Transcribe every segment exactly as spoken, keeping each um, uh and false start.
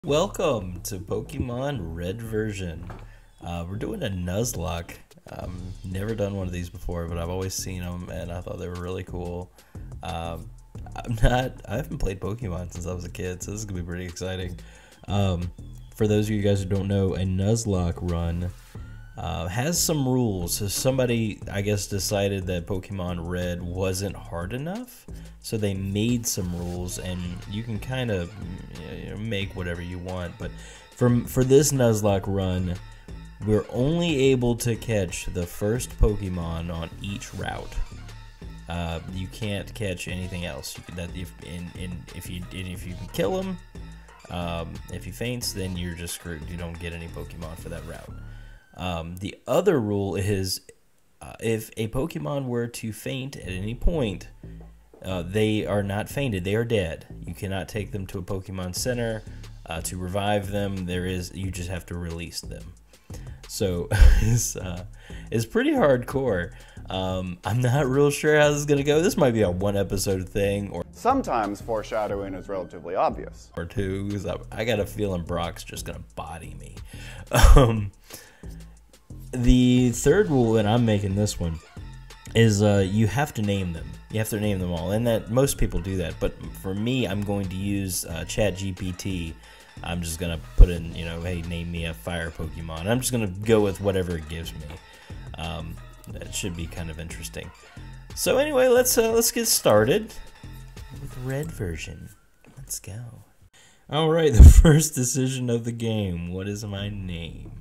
Welcome to Pokemon Red version. Uh, we're doing a Nuzlocke. Um, never done one of these before, but I've always seen them, and I thought they were really cool. Um, I'm not. I haven't played Pokemon since I was a kid, so this is gonna be pretty exciting. Um, for those of you guys who don't know, a Nuzlocke run uh, has some rules. So somebody, I guess, decided that Pokemon Red wasn't hard enough, so they made some rules, and you can kind of you know, make whatever you want. But for for this Nuzlocke run, we're only able to catch the first Pokemon on each route. Uh, you can't catch anything else. You can, that if in, in if you and if you can kill him, um, if he faints, then you're just screwed. You don't get any Pokemon for that route. Um, the other rule is uh, if a Pokemon were to faint at any point, uh, they are not fainted. They are dead. You cannot take them to a Pokemon Center uh, to revive them. There is you just have to release them. So it's, uh, it's pretty hardcore. Um, I'm not real sure how this is gonna go. This might be a one episode thing, or sometimes foreshadowing is relatively obvious. Or two, because I, I got a feeling Brock's just gonna body me. Um, the third rule, and I'm making this one, is uh, you have to name them. You have to name them all, and that most people do that. But for me, I'm going to use uh, Chat G P T. I'm just gonna put in, you know, hey, name me a fire Pokemon. I'm just gonna go with whatever it gives me. Um, that should be kind of interesting. So anyway, let's uh, let's get started with the Red version. Let's go. All right, the first decision of the game. What is my name?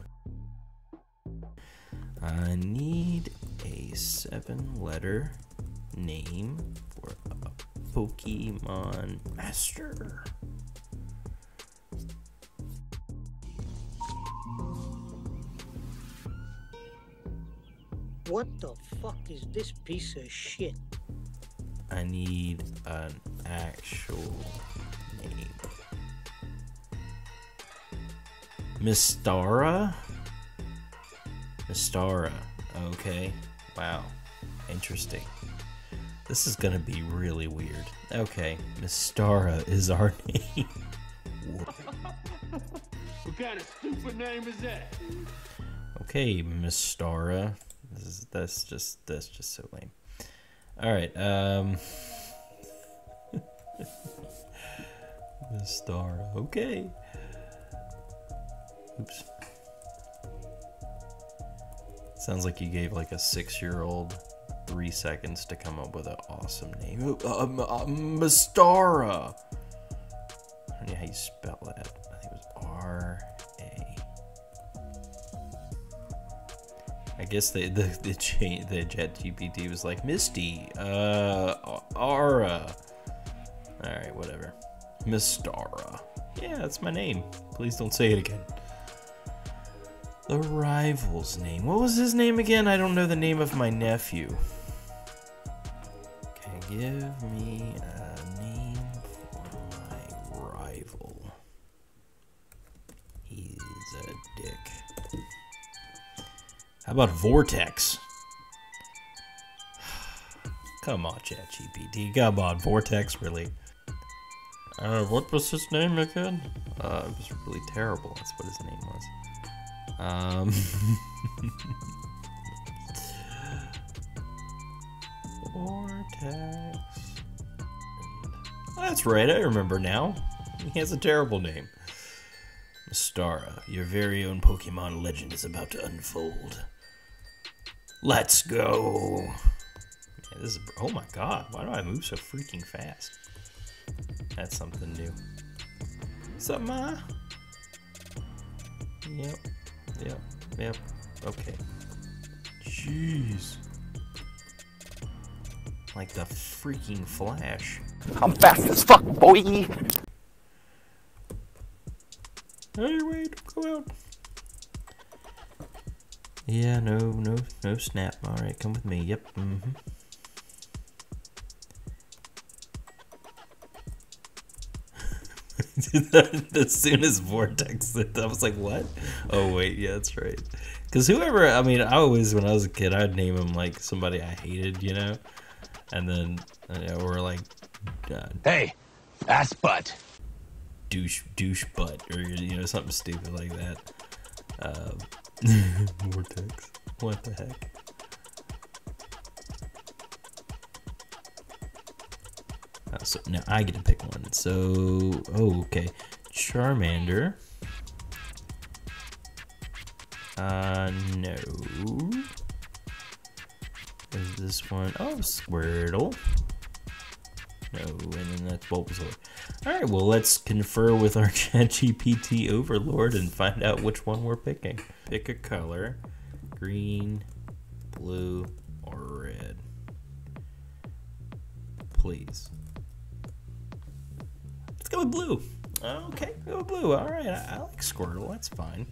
I need a seven-letter name for a Pokemon Master. What the fuck is this piece of shit? I need an actual name. Mystara? Mystara. Okay. Wow. Interesting. This is gonna be really weird. Okay. Mystara is our name. What kind of stupid name is that? Okay, Mystara. This is that's just that's just so lame. All right, um, Mystara. Okay. Oops. Sounds like you gave like a six-year-old three seconds to come up with an awesome name. Uh, um, uh, Mystara. I don't know how you spell that. I think it was R A. I guess the the the, cha the Chat G P T was like Misty, uh, Aura. All right, whatever. Mystara. Yeah, that's my name. Please don't say it again. The rival's name. What was his name again? I don't know the name of my nephew. Okay, give me a name for my rival. He's a dick. How about Vortex? Come on, Chat G P T. Come on, Vortex, really. Uh, what was his name again? Uh, it was really terrible. That's what his name was. Um. Vortex. Oh, that's right, I remember now. He has a terrible name. Mystara, your very own Pokemon legend is about to unfold. Let's go. Yeah, this is, oh my god, why do I move so freaking fast? That's something new. What's up, Ma? Yep, yep, yep, okay. Jeez. Like the freaking Flash. I'm fast as fuck, boy! Hey, wait, go out. Yeah, no, no, no snap. Alright, come with me. Yep, mm-hmm. As soon as Vortex hit, I was like, what? Oh, wait, yeah, that's right. Because whoever, I mean, I always, when I was a kid, I'd name him like somebody I hated, you know? And then, you know, or like, uh, Hey, ass butt. douche douche butt or you know something stupid like that. Um, Vortex. What the heck? Uh, so now I get to pick one. So oh okay, Charmander. Uh no. Is this one? Oh, Squirtle. No, and then that's Bulbasaur. Alright, well, let's confer with our ChatGPT overlord and find out which one we're picking. Pick a color. Green, blue, or red. Please. Let's go with blue. Okay, go with blue. Alright, I, I like Squirtle. That's fine.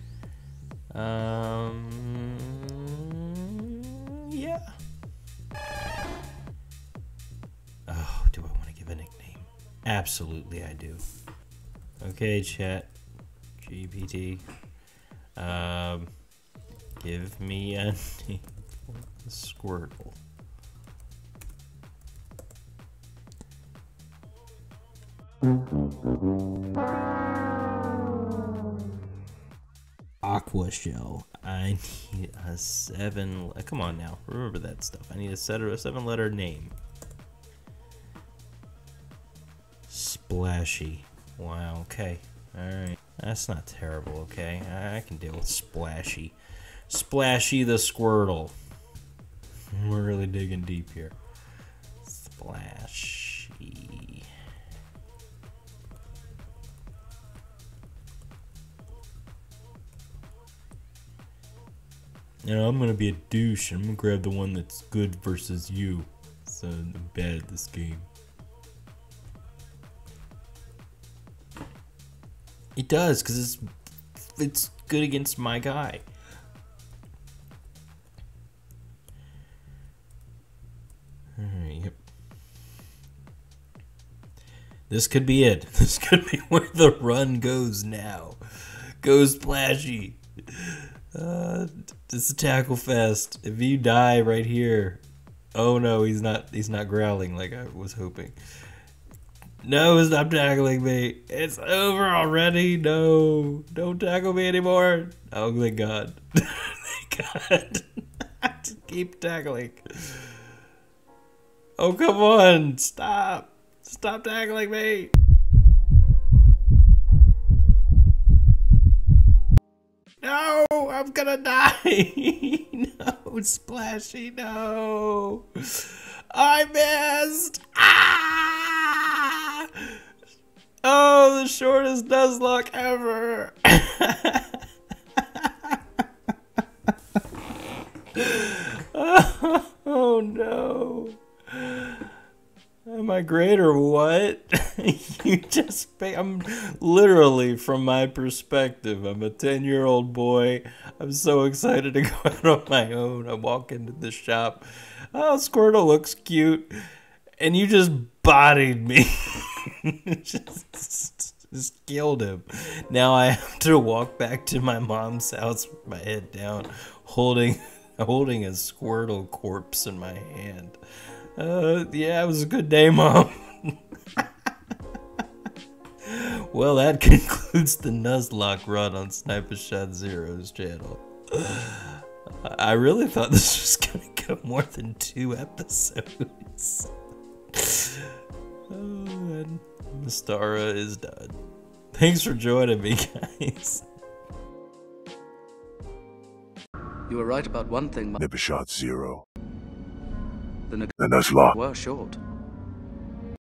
Um, yeah. Oh, do I want to give a nickname? Absolutely, I do. Okay, chat G P T. Um, give me a name for the Squirtle. Aqua Shell. I need a seven. Come on now, remember that stuff. I need a set a seven letter name. Splashy. Wow. Okay. All right. That's not terrible. Okay, I can deal with Splashy. Splashy the Squirtle. We're really digging deep here. Splashy. You know, I'm gonna be a douche. I'm gonna grab the one that's good versus you. So I'm bad at this game. It does, cause it's it's good against my guy. Alright, yep. This could be it. This could be where the run goes now. Go Splashy. Uh, it's a tackle fest. If you die right here, oh no, he's not. He's not growling like I was hoping. No, stop tackling me. It's over already. No, don't tackle me anymore. Oh, thank God. Thank God. Just keep tackling. Oh, come on. Stop. Stop tackling me. No, I'm gonna die. No, Splashy, no. I missed. Ah! Oh, the shortest Nuzlocke ever. oh, oh no. Am I great or what? You just pay. I'm literally, from my perspective, I'm a ten year old boy. I'm so excited to go out on my own. I walk into the shop. Oh, Squirtle looks cute. And you just bodied me. just, just killed him. Now I have to walk back to my mom's house with my head down, holding, holding a Squirtle corpse in my hand. Uh, yeah, it was a good day, Mom. Well, that concludes the Nuzlocke run on Sniper Shot Zero's channel. I really thought this was gonna go more than two episodes. Oh, and Mystara is done. Thanks for joining me, guys. You were right about one thing. Sniper Shot Zero. The The Nuzlocke were short.